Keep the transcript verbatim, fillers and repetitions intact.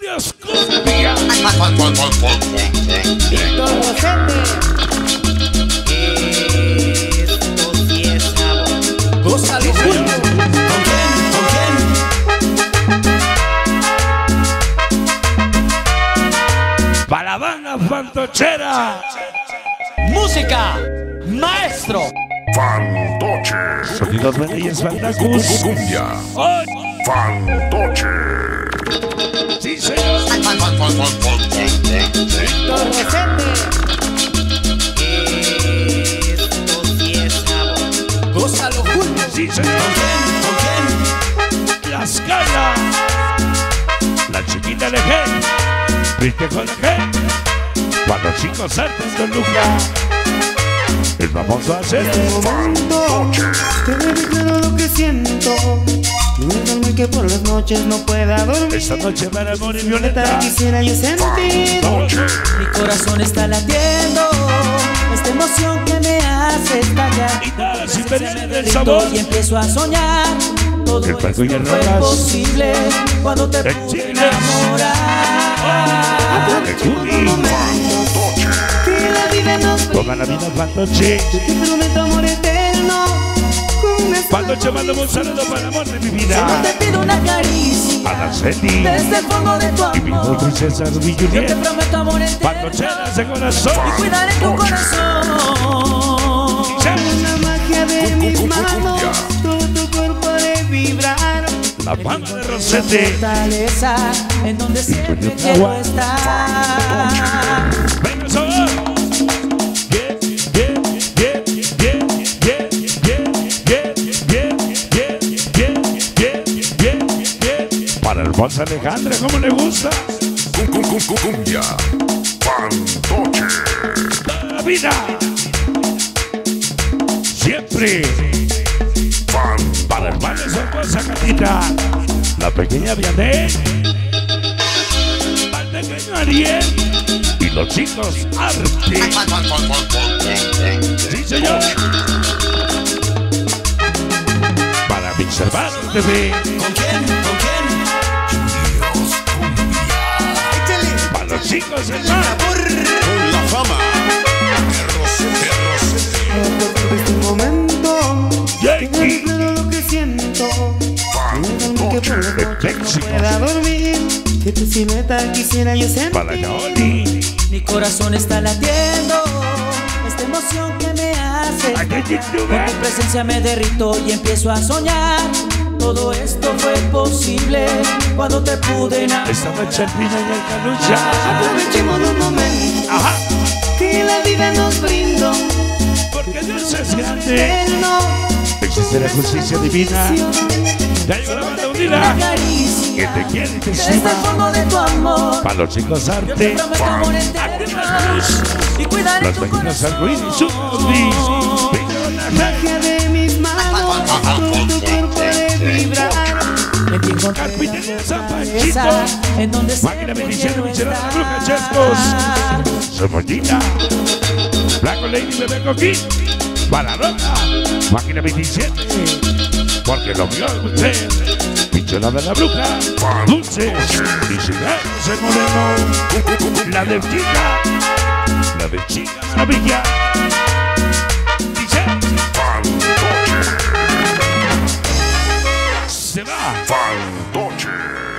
Juniors Cumbia. Víctor Rosete. Esto sí es sabor. Gózalo, Julio. ¿Con quién? ¿Con quién? Para la banda fantochera. Música, maestro. Fantoche. Sonido de Reyes Bandacus. Cumbia. Hoy. Fantoche. Sí, señor. Víctor Rosete. Esto sí es sabor. Gózalo, Julio. Sí, señor. ¿Con quién? ¿Con quién? Las calas. La chiquita de G. ¿Viste con la G? Cuando chicos artes de Luca. El famoso hacer. Fantoche. Te debe claro lo que siento. Duerme que por las noches no pueda dormir. Esta noche para amor y Violeta violeta. quisiera yo sentir. Fantoche. Mi corazón está latiendo. Esta emoción que me hace estallar. Y nada, sin perder el Derrito sabor. y empiezo a soñar. Todo El Paco y esto el fue Rojas. posible cuando te El pude Chiles. enamorar. El Cubi. Fantoche. Que la vida nos Toda la vida fantoche. Yo te prometo amor eterno. Con una Fantoche, mando un saludo para el amor de mi Solo vida. te pido una caricia. A la Celi. Desde el fondo de tu Y mi amor. princesa Ruby Yo te Juliet. prometo amor eterno. Fantocheras de corazón. Y cuidaré tu corazón. la magia de mis manos. Todo tu cuerpo de vibrar. La banda de Rosete. Fortaleza en donde siempre Junior quiero Agua. estar. Venga, sabor. Bien, bien, bien, bien, bien, bien, bien, bien, bien, bien, bien, bien, bien. Para el boss Alejandra, ¿cómo le gusta? Cumbia. Fantoche. Toda la vida. Siempre. Para el hermano Sorpresa Catita. La pequeña Vianney. Para el pequeño Ariel. Y los chicos Arte. Sí, señor. Para mis hermanos T V. ¿Con quién? ¿Con quién? Para los chicos del mar. Con la fama. Por este momento. Te debe Yankee. claro lo que siento. Duerme que por las De noches no México. pueda dormir. Que tu silueta quisiera yo sentir. Para Yoli. Mi corazón está latiendo. Esta emoción que me hace. Aquí en Con YouTube. tu presencia me derrito y empiezo a soñar. Todo esto fue posible cuando te pude enamorar. Estaba Chapina y el Calucha. Aprovechemos los momentos Ajá. que la vida nos brindó. Porque Dios es grande. Eterno. Existe la justicia divina. Ya llegó la banda unida. Una caricia Que te quiere y te desde el estima. fondo de tu amor. Para los chicos Yo te Arte. prometo amor eterno. Y cuidaré Las tu páginas corazón. arcoíris. Sus Magia de mis manos. Todo tu cuerpo de vibrar. En ti encontré Carpintería San fortaleza, Panchito. en donde Máquina siempre Bendición, quiero Bendición a la estar. bruja, chescos. Cebollita. Blanco Lady Bebé Coquín. Para Roca. Máquina veintisiete. Porque lo vio usted. Pichola de la bruja. Dulces. Y cigarros el moreno. La de chica. La de chica maravilla. Dice. Fantoche. Se va. Fantoche.